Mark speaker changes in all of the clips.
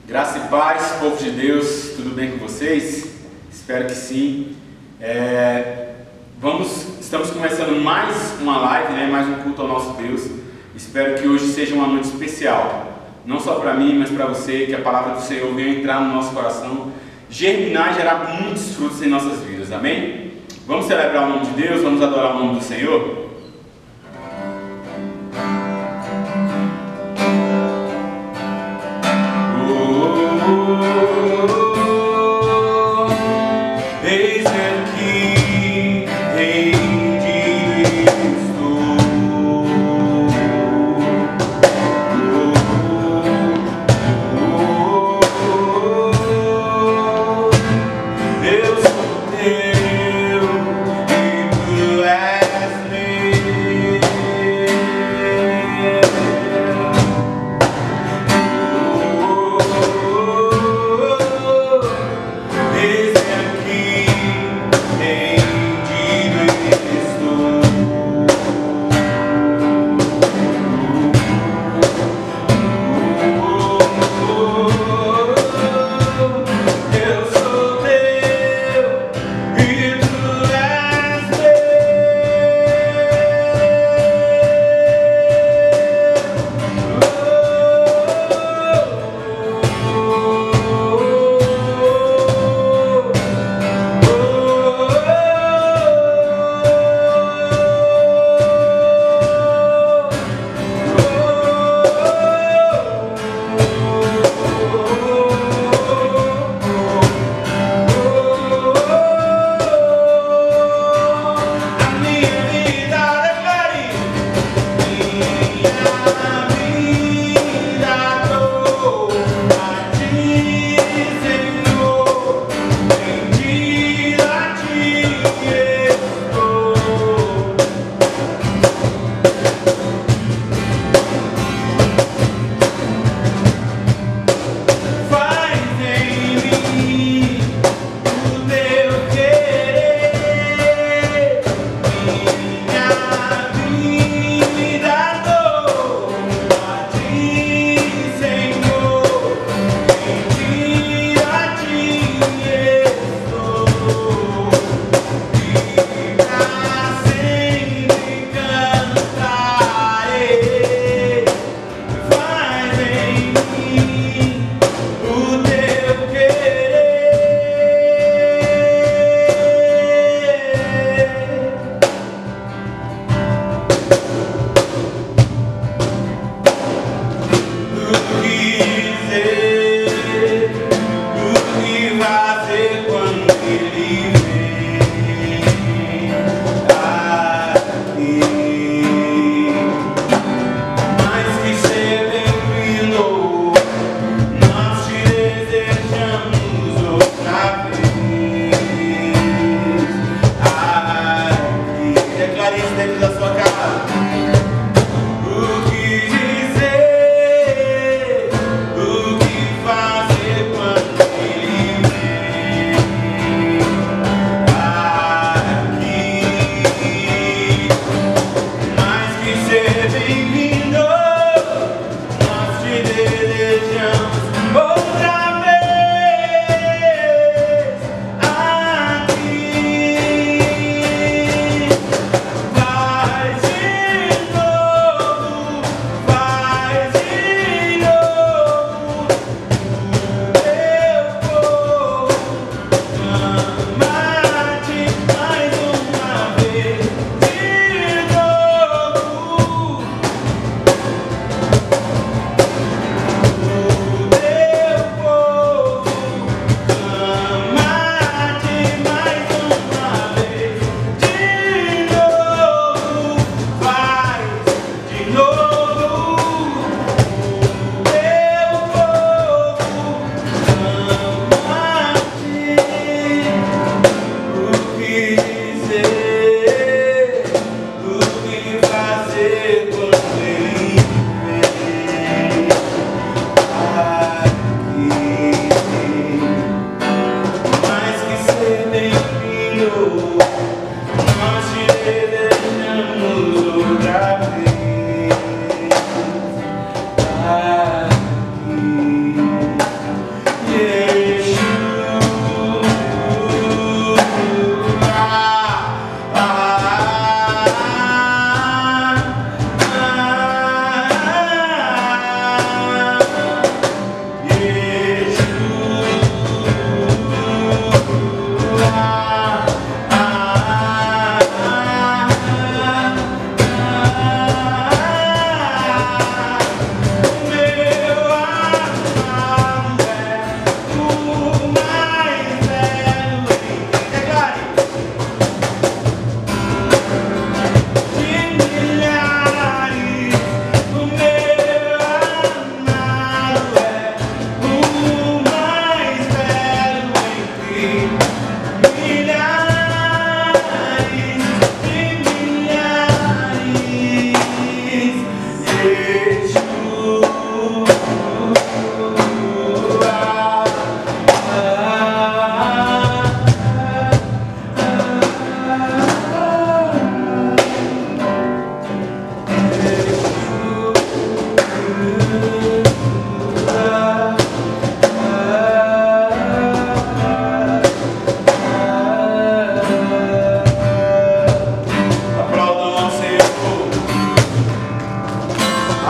Speaker 1: Graça e paz, povo de Deus, tudo bem com vocês? Espero que sim. Estamos começando mais uma live, mais um culto ao nosso Deus. Espero que hoje seja uma noite especial, não só para mim, mas para você, que a palavra do Senhor venha entrar no nosso coração, germinar e gerar muitos frutos em nossas vidas, amém? Vamos celebrar o nome de Deus, vamos adorar o nome do Senhor? Deus, teu e tu és meu.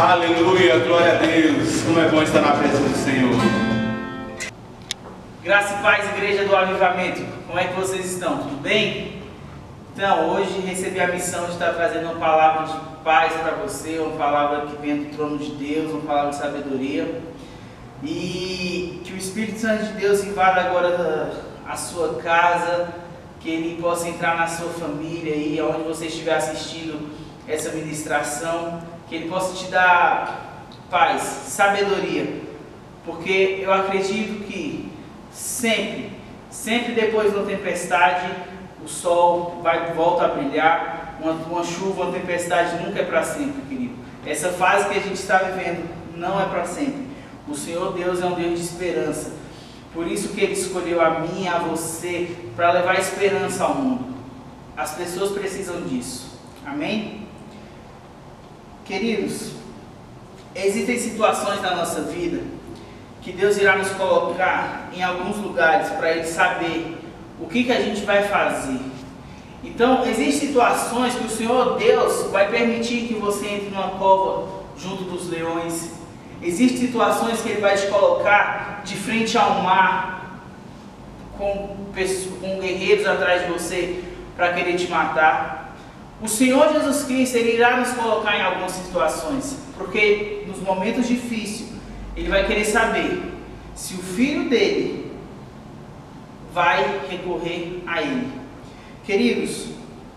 Speaker 1: Aleluia, glória a Deus. Como é bom estar na presença do Senhor.
Speaker 2: Graça e paz, igreja do Avivamento. Como é que vocês estão? Tudo bem? Então, hoje recebi a missão de estar trazendo uma palavra de paz para você, uma palavra que vem do trono de Deus, uma palavra de sabedoria. E que o Espírito Santo de Deus invada agora a sua casa, que Ele possa entrar na sua família e onde você estiver assistindo essa ministração, que Ele possa te dar paz, sabedoria, porque eu acredito que sempre depois de uma tempestade, o sol volta a brilhar. Uma chuva, uma tempestade nunca é para sempre, querido. Essa fase que a gente está vivendo não é para sempre. O Senhor Deus é um Deus de esperança. Por isso que Ele escolheu a mim, a você, para levar esperança ao mundo. As pessoas precisam disso. Amém? Queridos, existem situações na nossa vida que Deus irá nos colocar em alguns lugares para Ele saber o que a gente vai fazer. Então, existem situações que o Senhor Deus vai permitir que você entre numa cova junto dos leões. Existem situações que Ele vai te colocar de frente ao mar, com guerreiros atrás de você para querer te matar. O Senhor Jesus Cristo, Ele irá nos colocar em algumas situações, porque nos momentos difíceis, Ele vai querer saber se o filho dele vai recorrer a Ele. Queridos,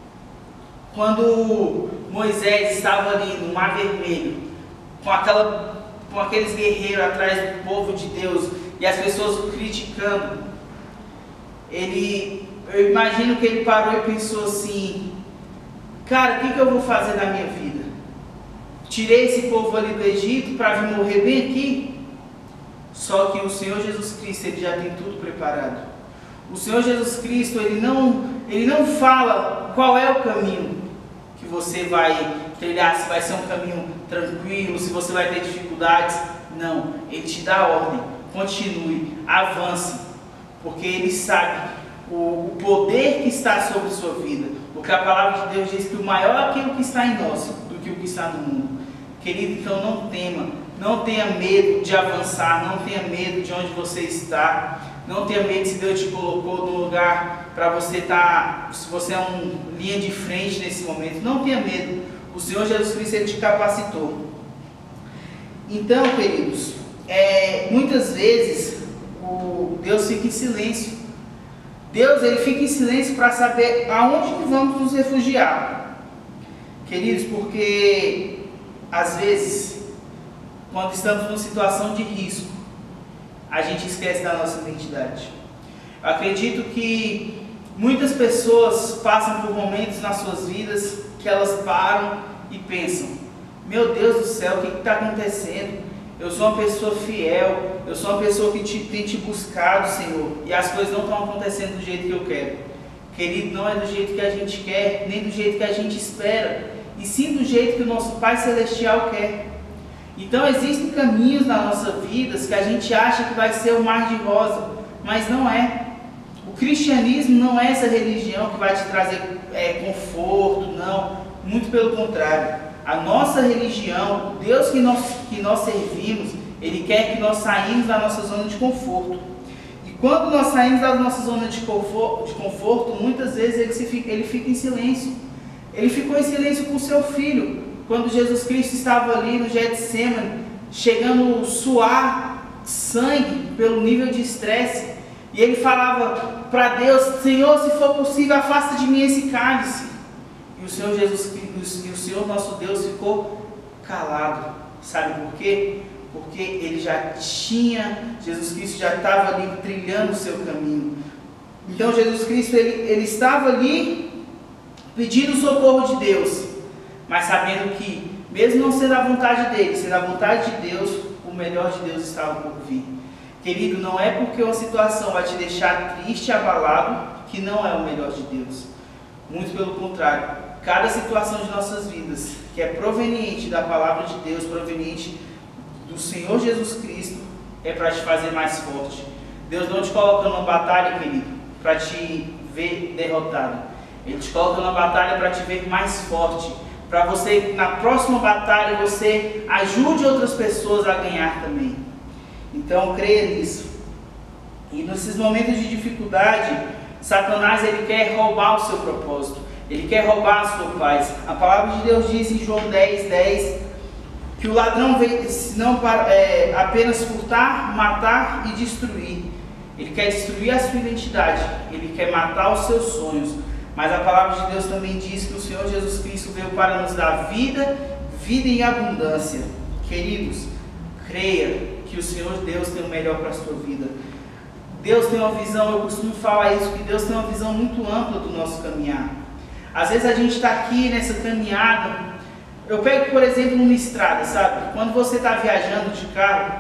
Speaker 2: quando Moisés estava ali no Mar Vermelho, com aqueles guerreiros atrás do povo de Deus e as pessoas o criticando, eu imagino que ele parou e pensou assim: cara, o que eu vou fazer na minha vida? Tirei esse povo ali do Egito para vir morrer bem aqui? Só que o Senhor Jesus Cristo, Ele já tem tudo preparado. O Senhor Jesus Cristo, Ele não fala qual é o caminho que você vai trilhar, se vai ser um caminho tranquilo, se você vai ter dificuldades. Não, Ele te dá a ordem: continue, avance, porque Ele sabe o poder que está sobre a sua vida. Porque a palavra de Deus diz que o maior é aquilo que está em nós do que o que está no mundo. Querido, então não tema, não tenha medo de avançar, não tenha medo de onde você está, não tenha medo se Deus te colocou no lugar para você estar, se você é uma linha de frente nesse momento, não tenha medo. O Senhor Jesus Cristo, Ele te capacitou. Então, queridos, muitas vezes Deus fica em silêncio. Deus, Ele fica em silêncio para saber aonde que vamos nos refugiar. Queridos, porque às vezes, quando estamos numa situação de risco, a gente esquece da nossa identidade. Eu acredito que muitas pessoas passam por momentos nas suas vidas que elas param e pensam: meu Deus do céu, o que está acontecendo? Eu sou uma pessoa fiel, eu sou uma pessoa que tem te buscado, Senhor, e as coisas não estão acontecendo do jeito que eu quero. Querido, não é do jeito que a gente quer, nem do jeito que a gente espera, e sim do jeito que o nosso Pai Celestial quer. Então existem caminhos na nossa vida que a gente acha que vai ser um mar de rosa, mas não é. O cristianismo não é essa religião que vai te trazer conforto, não, muito pelo contrário. A nossa religião, o Deus que nós servimos, Ele quer que nós saímos da nossa zona de conforto. E quando nós saímos da nossa zona de conforto, muitas vezes ele fica em silêncio. Ele ficou em silêncio com o seu filho, quando Jesus Cristo estava ali no Getsemane, chegando a suar sangue pelo nível de estresse. E ele falava para Deus: Senhor, se for possível, afasta de mim esse cálice. E o Senhor Jesus Cristo, e o Senhor nosso Deus ficou calado. Sabe por quê? Porque Jesus Cristo já estava ali trilhando o seu caminho. Então Jesus Cristo, ele estava ali pedindo o socorro de Deus, mas sabendo que, mesmo não sendo a vontade dele, sendo a vontade de Deus, o melhor de Deus estava por vir. Querido, não é porque uma situação vai te deixar triste e abalado que não é o melhor de Deus. Muito pelo contrário. Cada situação de nossas vidas que é proveniente da palavra de Deus, proveniente do Senhor Jesus Cristo, é para te fazer mais forte. Deus não te coloca numa batalha, querido, para te ver derrotado. Ele te coloca numa batalha para te ver mais forte, para você, na próxima batalha, você ajude outras pessoas a ganhar também. Então, creia nisso. E nesses momentos de dificuldade, Satanás ele quer roubar o seu propósito, ele quer roubar a sua paz. A palavra de Deus diz em João 10:10 que o ladrão veio senão apenas furtar, matar e destruir. Ele quer destruir a sua identidade, ele quer matar os seus sonhos. Mas a palavra de Deus também diz que o Senhor Jesus Cristo veio para nos dar vida, vida em abundância. Queridos, creia que o Senhor Deus tem o melhor para a sua vida. Deus tem uma visão, eu costumo falar isso, que Deus tem uma visão muito ampla do nosso caminhar. Às vezes a gente está aqui nessa caminhada, eu pego, por exemplo, numa estrada, sabe? Quando você está viajando de carro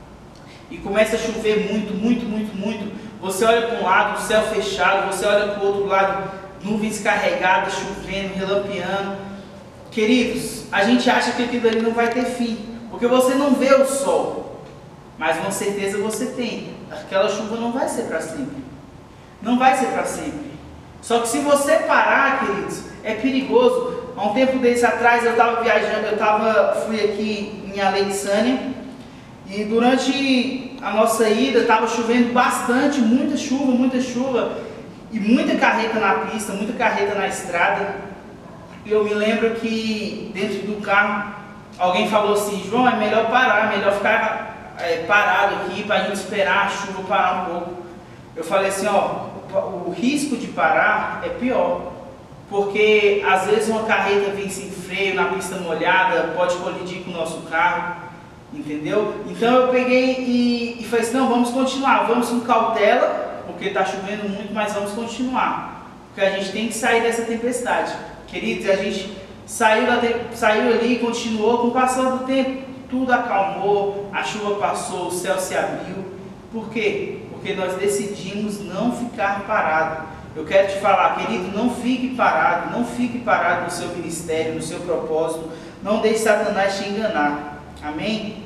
Speaker 2: e começa a chover muito, você olha para um lado, o céu fechado, você olha para o outro lado, nuvens carregadas, chovendo, relampeando. Queridos, a gente acha que aquilo ali não vai ter fim, porque você não vê o sol, mas com certeza você tem. Aquela chuva não vai ser para sempre. Não vai ser para sempre. Só que se você parar, queridos, é perigoso. Há um tempo desse atrás eu estava viajando, fui aqui em Alexânia, e durante a nossa ida estava chovendo bastante, muita chuva, e muita carreta na pista, muita carreta na estrada. E eu me lembro que dentro do carro alguém falou assim: João, é melhor parar, é melhor ficar parado aqui para a gente esperar a chuva parar um pouco. Eu falei assim, o risco de parar é pior, porque às vezes uma carreta vem sem freio, na pista molhada, pode colidir com o nosso carro, entendeu? Então eu peguei e falei assim, não, vamos continuar, vamos com cautela, porque está chovendo muito, mas vamos continuar, porque a gente tem que sair dessa tempestade. Queridos, a gente saiu ali e continuou. Com o passar do tempo, tudo acalmou, a chuva passou, o céu se abriu. Por quê? Porque nós decidimos não ficar parado. Eu quero te falar, querido, não fique parado no seu ministério, no seu propósito. Não deixe Satanás te enganar. Amém?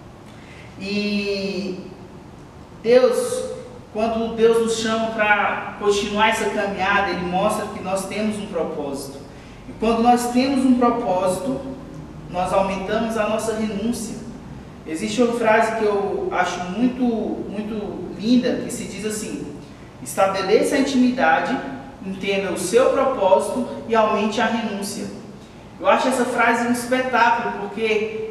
Speaker 2: E Deus, quando Deus nos chama para continuar essa caminhada, Ele mostra que nós temos um propósito. E quando nós temos um propósito, nós aumentamos a nossa renúncia. Existe uma frase que eu acho muito linda, que se diz assim: estabeleça a intimidade, entenda o seu propósito e aumente a renúncia. Eu acho essa frase um espetáculo, porque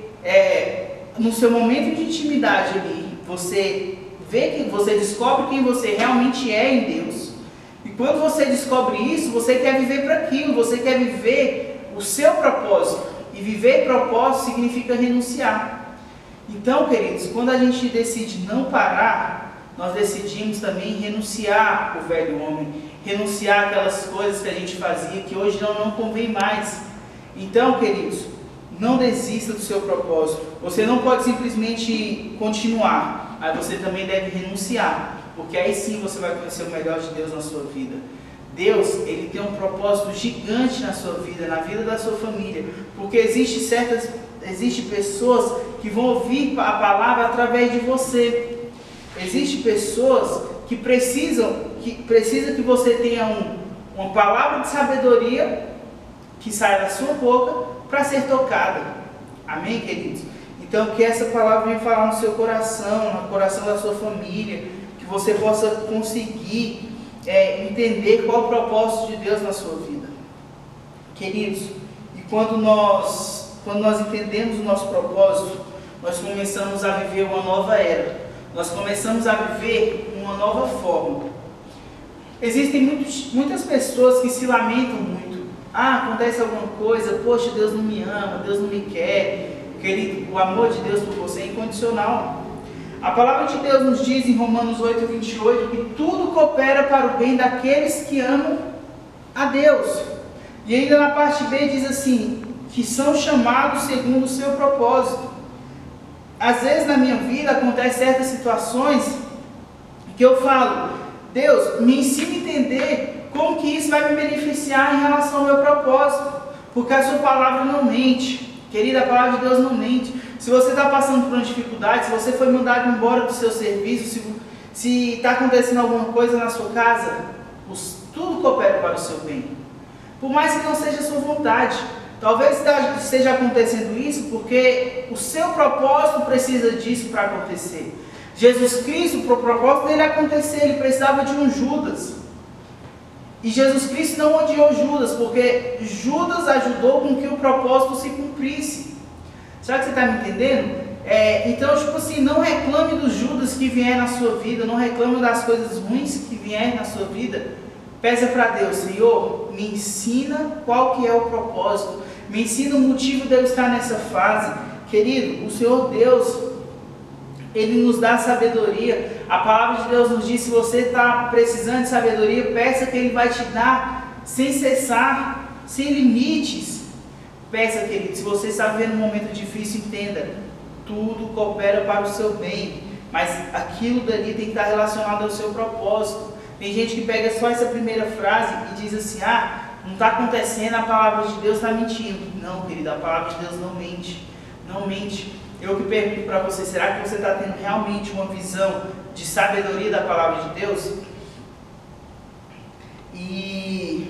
Speaker 2: no seu momento de intimidade ali, você vê que você descobre quem você realmente é em Deus. E quando você descobre isso, você quer viver para aquilo, você quer viver o seu propósito. E viver propósito significa renunciar. Então, queridos, quando a gente decide não parar, nós decidimos também renunciar o velho homem, renunciar aquelas coisas que a gente fazia que hoje não convém mais. Então, queridos, não desista do seu propósito. Você não pode simplesmente continuar, mas você também deve renunciar, porque aí sim você vai conhecer o melhor de Deus na sua vida. Deus, Ele tem um propósito gigante na sua vida, na vida da sua família, porque existe pessoas que vão ouvir a palavra através de você. Existem pessoas que precisam que você tenha uma palavra de sabedoria que saia da sua boca para ser tocada. Amém, queridos? Então, que essa palavra venha falar no seu coração, no coração da sua família, que você possa conseguir entender qual é o propósito de Deus na sua vida. Queridos, e quando nós entendemos o nosso propósito, nós começamos a viver uma nova era. Nós começamos a viver uma nova forma. Existem muitas pessoas que se lamentam muito. Acontece alguma coisa, poxa, Deus não me ama, Deus não me quer. Querido, o amor de Deus por você é incondicional. A palavra de Deus nos diz em Romanos 8:28 que tudo coopera para o bem daqueles que amam a Deus. E ainda na parte B diz assim, que são chamados segundo o seu propósito. Às vezes na minha vida acontecem certas situações que eu falo, Deus, me ensina a entender como que isso vai me beneficiar em relação ao meu propósito, porque a sua palavra não mente. Querida, a palavra de Deus não mente. Se você está passando por uma dificuldade, se você foi mandado embora do seu serviço, se está acontecendo alguma coisa na sua casa, tudo coopera para o seu bem. Por mais que não seja a sua vontade, Talvez esteja acontecendo isso porque o seu propósito precisa disso para acontecer. Jesus Cristo, para o propósito dele acontecer, ele precisava de um Judas. E Jesus Cristo não odiou Judas, porque Judas ajudou com que o propósito se cumprisse. Será que você está me entendendo? Então, tipo assim, não reclame dos Judas que vier na sua vida, não reclame das coisas ruins que vier na sua vida. Peça para Deus: Senhor, me ensina qual que é o propósito, me ensina o motivo de eu estar nessa fase. Querido, o Senhor Deus, Ele nos dá sabedoria. A palavra de Deus nos diz: se você está precisando de sabedoria, peça que Ele vai te dar sem cessar, sem limites. Peça, querido. Se você está vivendo um momento difícil, entenda: tudo coopera para o seu bem, mas aquilo dali tem que estar relacionado ao seu propósito. Tem gente que pega só essa primeira frase e diz assim: não está acontecendo, a palavra de Deus está mentindo. Não, querido, a palavra de Deus não mente, não mente. Eu que pergunto para você: será que você está tendo realmente uma visão de sabedoria da palavra de Deus? E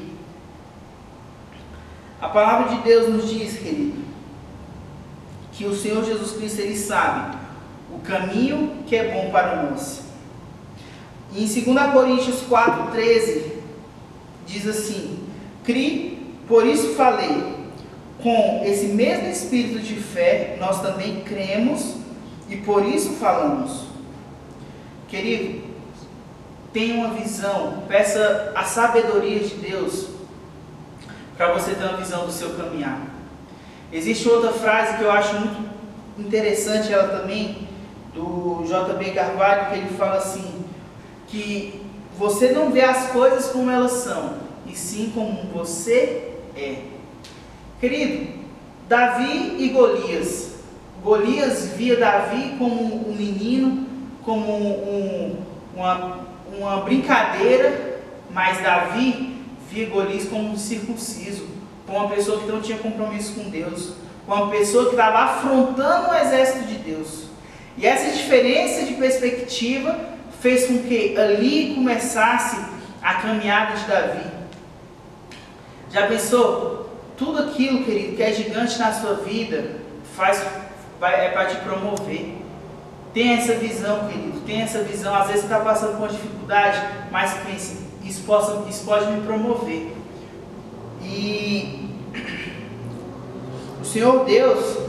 Speaker 2: a palavra de Deus nos diz, querido, que o Senhor Jesus Cristo, Ele sabe o caminho que é bom para nós. E em 2 Coríntios 4,13 diz assim: "Cri, por isso falei, com esse mesmo espírito de fé, nós também cremos e por isso falamos." Querido, tenha uma visão, peça a sabedoria de Deus para você ter uma visão do seu caminhar. Existe outra frase que eu acho muito interessante, ela também, do J.B. Carvalho, que ele fala assim, que você não vê as coisas como elas são, e sim como você é. Querido, Davi e Golias. Golias via Davi como um menino, como uma brincadeira, mas Davi via Golias como um circunciso, como uma pessoa que não tinha compromisso com Deus, como uma pessoa que estava afrontando o exército de Deus. E essa diferença de perspectiva fez com que ali começasse a caminhada de Davi. Já pensou? Tudo aquilo, querido, que é gigante na sua vida, é para te promover. Tenha essa visão, querido, tenha essa visão. Às vezes você está passando por dificuldade, mas pense: isso pode me promover. E o Senhor Deus,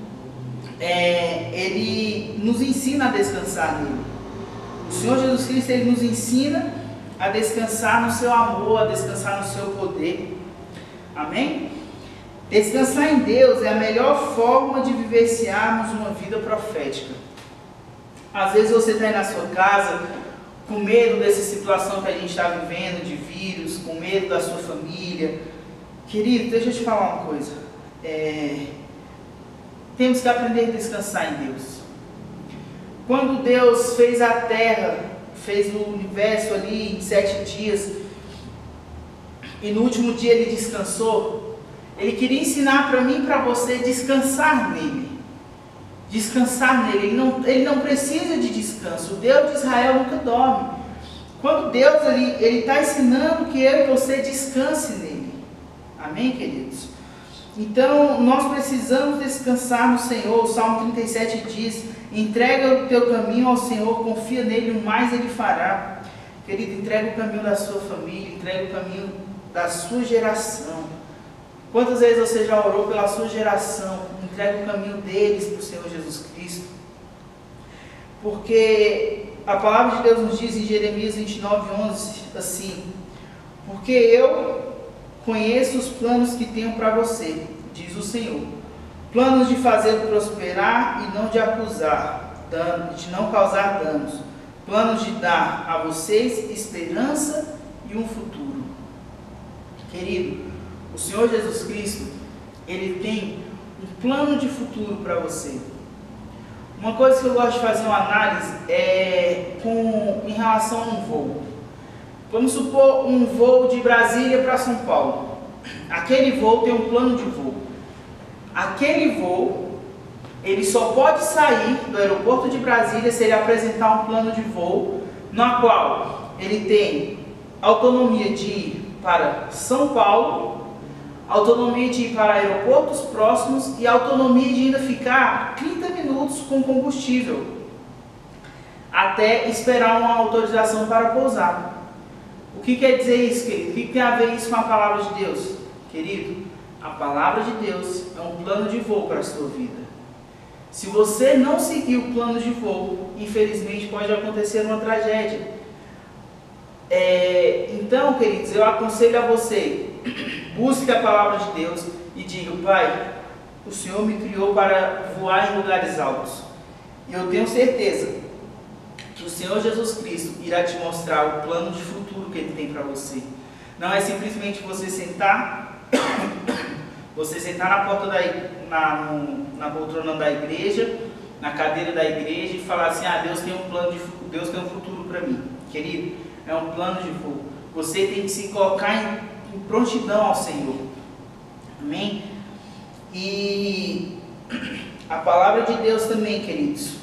Speaker 2: Ele nos ensina a descansar nele. O Senhor Jesus Cristo, Ele nos ensina a descansar no seu amor, a descansar no seu poder. Amém? Descansar em Deus é a melhor forma de vivenciarmos uma vida profética. Às vezes você está aí na sua casa com medo dessa situação que a gente está vivendo, de vírus, com medo da sua família. Querido, deixa eu te falar uma coisa. Temos que aprender a descansar em Deus. Quando Deus fez a terra, fez o universo ali em 7 dias, e no último dia Ele descansou, Ele queria ensinar para mim e para você descansar nele. Descansar nele. Ele não precisa de descanso. O Deus de Israel nunca dorme. Quando Deus Ele está ensinando que eu e você descanse nele. Amém, queridos? Então, nós precisamos descansar no Senhor. O Salmo 37 diz: entrega o teu caminho ao Senhor, confia nele, o mais Ele fará. Querido, entrega o caminho da sua família, entrega o caminho da sua geração. Quantas vezes você já orou pela sua geração? Entrega o caminho deles para o Senhor Jesus Cristo. Porque a palavra de Deus nos diz em Jeremias 29:11 assim: porque eu conheço os planos que tenho para você, diz o Senhor, planos de fazê-lo prosperar e não de acusar, de não causar danos, planos de dar a vocês esperança e um futuro. Querido, o Senhor Jesus Cristo, Ele tem um plano de futuro para você. Uma coisa que eu gosto de fazer uma análise em relação a um voo. Vamos supor um voo de Brasília para São Paulo. Aquele voo tem um plano de voo. Aquele voo, ele só pode sair do aeroporto de Brasília se ele apresentar um plano de voo, na qual ele tem autonomia de ir para São Paulo, autonomia de ir para aeroportos próximos e autonomia de ainda ficar 30 minutos com combustível, até esperar uma autorização para pousar. O que quer dizer isso, querido? O que tem a ver isso com a palavra de Deus? Querido, a palavra de Deus é um plano de voo para a sua vida. Se você não seguir o plano de voo, infelizmente pode acontecer uma tragédia. Então, queridos, eu aconselho a você, busque a palavra de Deus e diga: Pai, o Senhor me criou para voar em lugares altos. E eu tenho certeza que o Senhor Jesus Cristo irá te mostrar o plano de futuro que Ele tem para você. Não é simplesmente você sentar na porta na poltrona da igreja, na cadeira da igreja e falar assim: Deus tem um plano Deus tem um futuro para mim. Querido, é um plano de voo. Você tem que se colocar em prontidão ao Senhor. Amém? E a palavra de Deus também, queridos,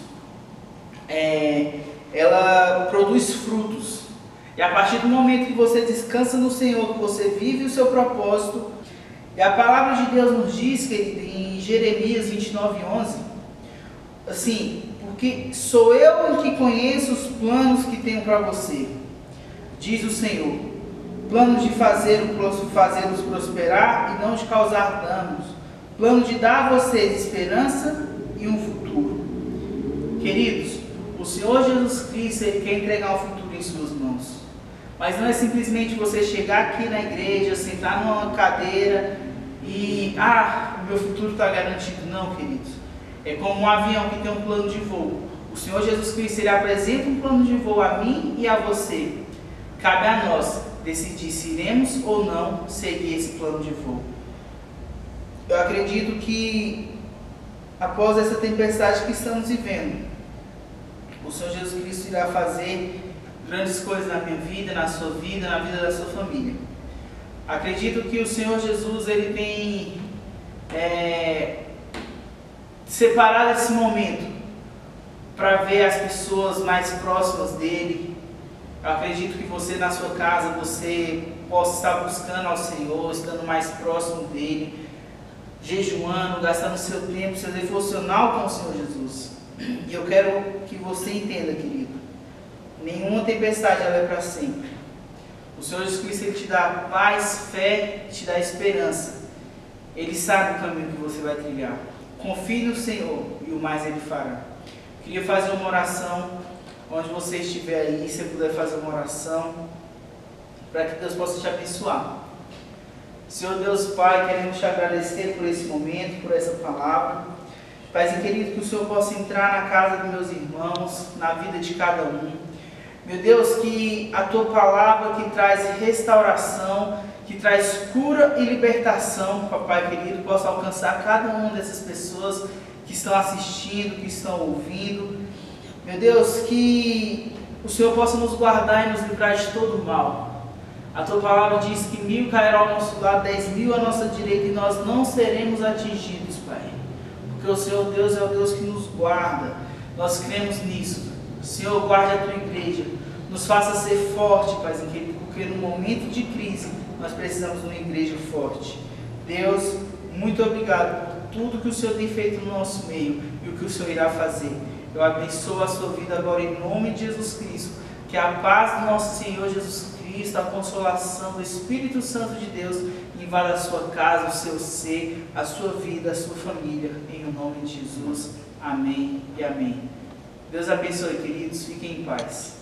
Speaker 2: ela produz frutos. E a partir do momento que você descansa no Senhor, que você vive o seu propósito, e a palavra de Deus nos diz, querido, em Jeremias 29:11, assim: porque sou eu que conheço os planos que tenho para você, diz o Senhor, plano de fazê-los prosperar e não de causar danos, plano de dar a vocês esperança e um futuro. Queridos, o Senhor Jesus Cristo, Ele quer entregar um futuro em suas mãos. Mas não é simplesmente você chegar aqui na igreja, sentar numa cadeira e o meu futuro está garantido. Não, queridos. É como um avião que tem um plano de voo. O Senhor Jesus Cristo, Ele apresenta um plano de voo a mim e a você. Cabe a nós decidir se iremos ou não seguir esse plano de voo. Eu acredito que após essa tempestade que estamos vivendo, o Senhor Jesus Cristo irá fazer grandes coisas na minha vida, na sua vida, na vida da sua família. Acredito que o Senhor Jesus, Ele tem separado esse momento para ver as pessoas mais próximas dEle. Eu acredito que você na sua casa, você possa estar buscando ao Senhor, estando mais próximo dEle, jejuando, gastando seu tempo, seu devocional com o Senhor Jesus. E eu quero que você entenda, querido, nenhuma tempestade ela é para sempre. O Senhor Jesus Cristo, Ele te dá paz, fé, te dá esperança. Ele sabe o caminho que você vai trilhar. Confie no Senhor e o mais Ele fará. Queria fazer uma oração, onde você estiver aí, se puder fazer uma oração, para que Deus possa te abençoar. Senhor Deus Pai, queremos te agradecer por esse momento, por essa palavra. Pai querido, que o Senhor possa entrar na casa dos meus irmãos, na vida de cada um. Meu Deus, que a Tua palavra que traz restauração, que traz cura e libertação, Papai querido, possa alcançar cada uma dessas pessoas que estão assistindo, que estão ouvindo. Meu Deus, que o Senhor possa nos guardar e nos livrar de todo o mal. A Tua palavra diz que 1000 cairá ao nosso lado, 10.000 à nossa direita, e nós não seremos atingidos, Pai. Porque o Senhor Deus é o Deus que nos guarda. Nós cremos nisso. Senhor, guarde a Tua igreja. Nos faça ser forte, Pai, porque no momento de crise nós precisamos de uma igreja forte. Deus, muito obrigado por tudo que o Senhor tem feito no nosso meio e o que o Senhor irá fazer. Eu abençoo a sua vida agora em nome de Jesus Cristo. Que a paz do nosso Senhor Jesus Cristo, a consolação do Espírito Santo de Deus invada a sua casa, o seu ser, a sua vida, a sua família. Em nome de Jesus. Amém e amém. Deus abençoe, queridos. Fiquem em paz.